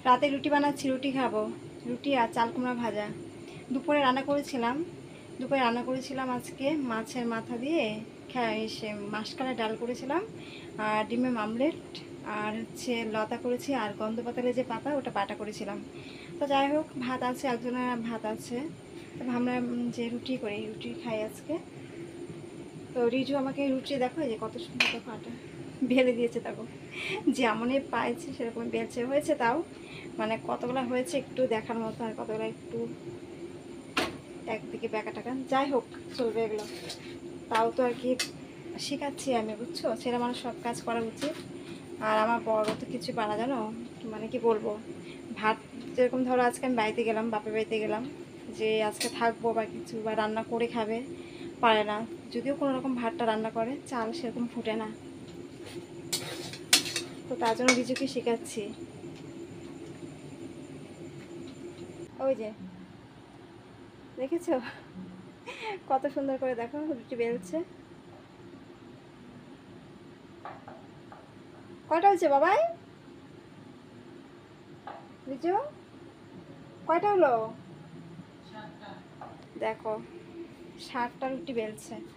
রাতে রুটি বানাচ্ছি, রুটি খাবো, রুটি আর চাল কুমড়া ভাজা। দুপুরে রান্না করেছিলাম আজকে মাছের মাথা দিয়ে সে মাসকলাই ডাল করেছিলাম, আর ডিমের আমলেট, আর হচ্ছে লতা করেছি, আর গন্ধ পাতালে যে পাতা ওটা বাটা করেছিলাম। তো যাই হোক, ভাত আছে, একজনের ভাত আছে, তো ভাবলাম যে রুটি করি, রুটি খাই আজকে। তো রিজু আমাকে রুটি দেখো, এই যে কত সুন্দর দেখো আটা বেলে দিয়েছে, দেখো যেমনই পাইছে সেরকম বেলছে, হয়েছে তাও মানে কতগুলো হয়েছে একটু দেখার মতো, আর কতগুলো একটু একদিকে ব্যাকা টাকা, যাই হোক চলবে এগুলো। তাও তো আর কি শেখাচ্ছি আমি, বুঝছো, ছেলে মানুষ সব কাজ করা উচিত। আর আমার বড় তো কিছু পারা, জানো মানে কি বলবো, ভাত যেরকম ধরো আজকে আমি বাড়িতে গেলাম, বাপের বাড়িতে গেলাম, যে আজকে থাকবো বা কিছু বা রান্না করে খাবে, পারে না। যদিও কোনো রকম ভাতটা রান্না করে, চাল সেরকম ফুটে না, তো তার জন্য রিজুকে শেখাচ্ছি। ওই যে দেখেছো কত সুন্দর করে দেখো রুটি বেলছে। কয়টা হয়েছে বাবাই, রিজু কয়টা হলো? দেখো 60টা রুটি বেলছে।